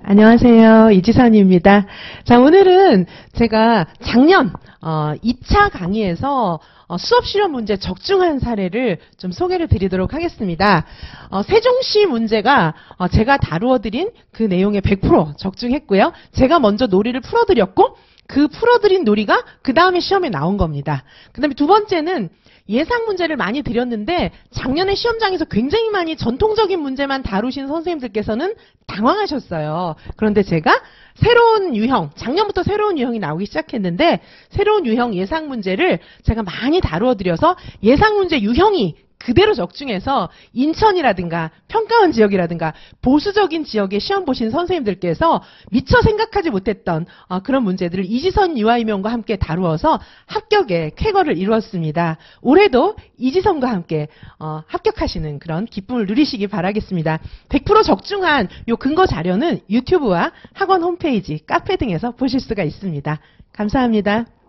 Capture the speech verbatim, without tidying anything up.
안녕하세요. 이지선입니다. 자, 오늘은 제가 작년 어, 이 차 강의에서 어, 수업 실험 문제 적중한 사례를 좀 소개를 드리도록 하겠습니다. 어, 세종시 문제가 어, 제가 다루어 드린 그 내용에 백 퍼센트 적중했고요. 제가 먼저 놀이를 풀어드렸고 그 풀어드린 놀이가 그 다음에 시험에 나온 겁니다. 그 다음에 두 번째는 예상 문제를 많이 드렸는데 작년에 시험장에서 굉장히 많이 전통적인 문제만 다루신 선생님들께서는 당황하셨어요. 그런데 제가 새로운 유형, 작년부터 새로운 유형이 나오기 시작했는데 새로운 유형 예상 문제를 제가 많이 다루어 드려서 예상 문제 유형이 그대로 적중해서 인천이라든가 평가원 지역이라든가 보수적인 지역에 시험 보신 선생님들께서 미처 생각하지 못했던 어, 그런 문제들을 이지선 유아이명과 함께 다루어서 합격의 쾌거를 이루었습니다. 올해도 이지선과 함께 어, 합격하시는 그런 기쁨을 누리시기 바라겠습니다. 백 퍼센트 적중한 요 근거 자료는 유튜브와 학원 홈페이지, 카페 등에서 보실 수가 있습니다. 감사합니다.